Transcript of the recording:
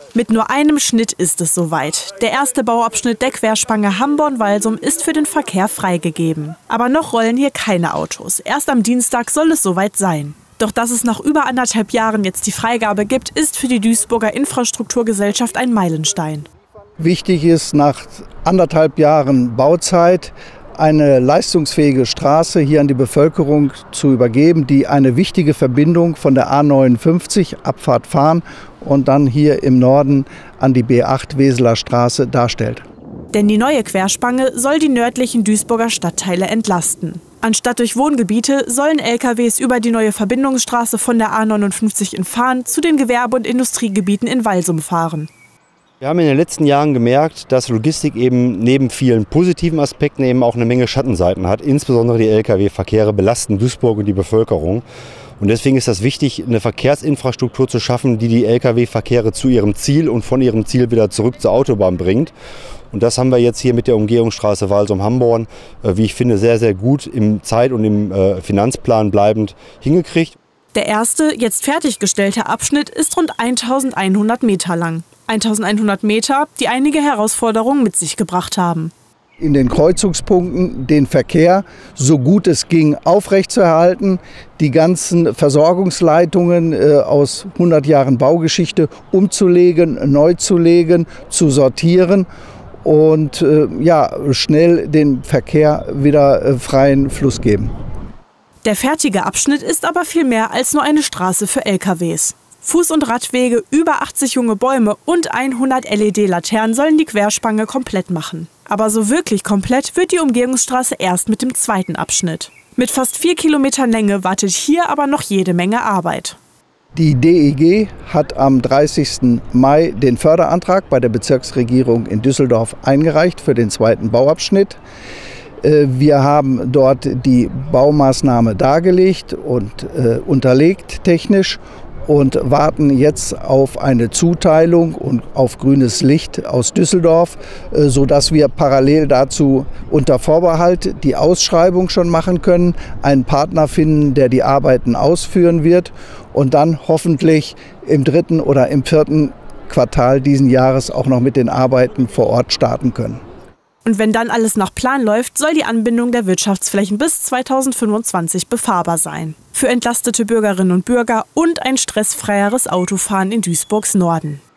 Mit nur einem Schnitt ist es soweit. Der erste Bauabschnitt der Querspange Hamborn-Walsum ist für den Verkehr freigegeben. Aber noch rollen hier keine Autos. Erst am Dienstag soll es soweit sein. Doch dass es nach über 1,5 Jahren jetzt die Freigabe gibt, ist für die Duisburger Infrastrukturgesellschaft ein Meilenstein. Wichtig ist, nach 1,5 Jahren Bauzeit eine leistungsfähige Straße hier an die Bevölkerung zu übergeben, die eine wichtige Verbindung von der A59 Abfahrt Fahn und dann hier im Norden an die B8 Weseler Straße darstellt. Denn die neue Querspange soll die nördlichen Duisburger Stadtteile entlasten. Anstatt durch Wohngebiete sollen LKWs über die neue Verbindungsstraße von der A59 in Fahn zu den Gewerbe- und Industriegebieten in Walsum fahren. Wir haben in den letzten Jahren gemerkt, dass Logistik eben neben vielen positiven Aspekten eben auch eine Menge Schattenseiten hat. Insbesondere die Lkw-Verkehre belasten Duisburg und die Bevölkerung. Und deswegen ist das wichtig, eine Verkehrsinfrastruktur zu schaffen, die die Lkw-Verkehre zu ihrem Ziel und von ihrem Ziel wieder zurück zur Autobahn bringt. Und das haben wir jetzt hier mit der Umgehungsstraße Walsum-Hamborn, wie ich finde, sehr, sehr gut im Zeit- und im Finanzplan bleibend hingekriegt. Der erste, jetzt fertiggestellte Abschnitt ist rund 1100 Meter lang. 1100 Meter, die einige Herausforderungen mit sich gebracht haben. In den Kreuzungspunkten den Verkehr so gut es ging aufrechtzuerhalten, die ganzen Versorgungsleitungen aus 100 Jahren Baugeschichte umzulegen, neu zu legen, zu sortieren und schnell den Verkehr wieder freien Fluss geben. Der fertige Abschnitt ist aber viel mehr als nur eine Straße für LKWs. Fuß- und Radwege, über 80 junge Bäume und 100 LED-Laternen sollen die Querspange komplett machen. Aber so wirklich komplett wird die Umgehungsstraße erst mit dem zweiten Abschnitt. Mit fast 4 Kilometern Länge wartet hier aber noch jede Menge Arbeit. Die DEG hat am 30. Mai den Förderantrag bei der Bezirksregierung in Düsseldorf eingereicht für den zweiten Bauabschnitt. Wir haben dort die Baumaßnahme dargelegt und unterlegt technisch und warten jetzt auf eine Zuteilung und auf grünes Licht aus Düsseldorf, sodass wir parallel dazu unter Vorbehalt die Ausschreibung schon machen können, einen Partner finden, der die Arbeiten ausführen wird und dann hoffentlich im 3. oder im 4. Quartal diesen Jahres auch noch mit den Arbeiten vor Ort starten können. Und wenn dann alles nach Plan läuft, soll die Anbindung der Wirtschaftsflächen bis 2025 befahrbar sein. Für entlastete Bürgerinnen und Bürger und ein stressfreieres Autofahren in Duisburgs Norden.